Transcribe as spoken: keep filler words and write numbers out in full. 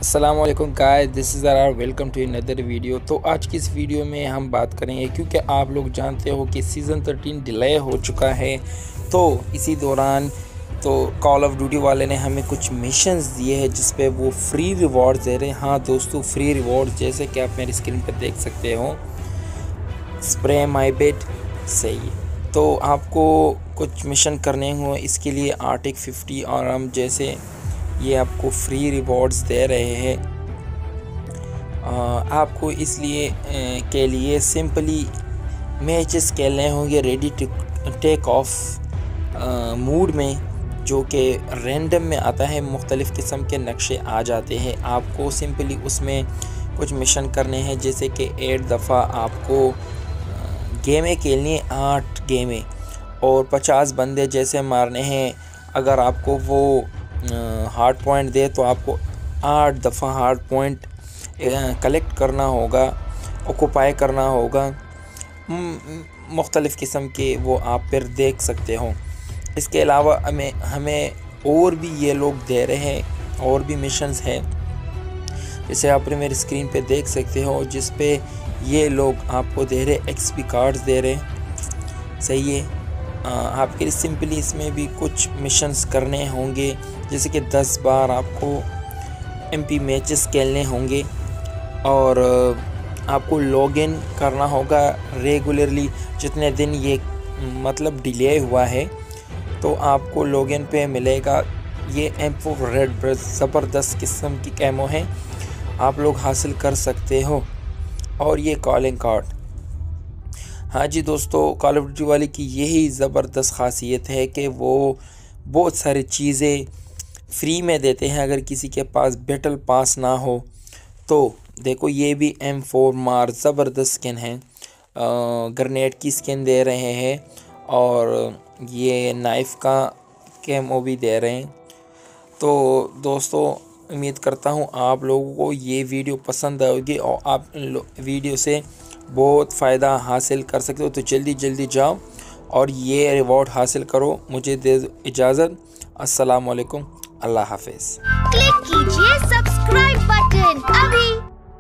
अस्सलाम वालेकुम guys, this is our welcome to another video. तो आज की इस वीडियो में हम बात करेंगे, क्योंकि आप लोग जानते हो कि सीज़न थर्टीन डिले हो चुका है। तो इसी दौरान तो कॉल ऑफ ड्यूटी वाले ने हमें कुछ मिशंस दिए हैं जिस पे वो फ्री रिवॉर्ड्स दे रहे हैं। हाँ दोस्तों, फ्री रिवॉर्ड्स जैसे कि आप मेरी स्क्रीन पर देख सकते हो, स्प्रे माई बेड सही। तो आपको कुछ मिशन करने हो, इसके लिए आर्टिक फिफ्टी और हम जैसे ये आपको फ्री रिवॉर्ड्स दे रहे हैं। आपको इसलिए के लिए सिंपली मैचेस खेलने होंगे ready to take off mood में, जो कि रैंडम में आता है। मुख्तलिफ़ किस्म के नक्शे आ जाते हैं, आपको सिंपली उसमें कुछ मिशन करने हैं। जैसे कि एट दफ़ा आपको गेमें खेलनी है, आठ गेमें और पचास बंदे जैसे मारने हैं। अगर आपको वो हार्ड पॉइंट दे तो आपको आठ दफ़ा हार्ड पॉइंट कलेक्ट करना होगा, ऑक्यूपाई करना होगा। मुख्तलिफ़ किस्म के वो आप फिर देख सकते हो। इसके अलावा हमें हमें और भी ये लोग दे रहे हैं, और भी मिशंस हैं जैसे आप मेरी स्क्रीन पे देख सकते हो, जिस पे ये लोग आपको दे रहे एक्सपी कार्ड्स दे रहे। सही है। आपके लिए सिंपली इसमें भी कुछ मिशंस करने होंगे, जैसे कि दस बार आपको एमपी मैचेस खेलने होंगे और आपको लॉगिन करना होगा रेगुलरली। जितने दिन ये मतलब डिले हुआ है तो आपको लॉगिन पे मिलेगा। ये एम फोर रेड ज़बरदस्त किस्म की कैमो है, आप लोग हासिल कर सकते हो। और ये कॉलिंग कार्ड, हाँ जी दोस्तों, कॉल ऑफ ड्यूटी वाले की यही ज़बरदस्त ख़ासियत है कि वो बहुत सारी चीज़ें फ्री में देते हैं। अगर किसी के पास बैटल पास ना हो तो देखो, ये भी एम फोर मार ज़बरदस्त स्किन है, ग्रेनेड की स्किन दे रहे हैं और ये नाइफ़ का कैमो भी दे रहे हैं। तो दोस्तों, उम्मीद करता हूँ आप लोगों को ये वीडियो पसंद आएगी और आप वीडियो से बहुत फ़ायदा हासिल कर सकते हो। तो जल्दी जल्दी जाओ और ये रिवॉर्ड हासिल करो। मुझे दे इजाज़त। अस्सलाम वालेकुम, अल्लाह हाफिज़। क्लिक कीजिए सब्सक्राइब बटन अभी।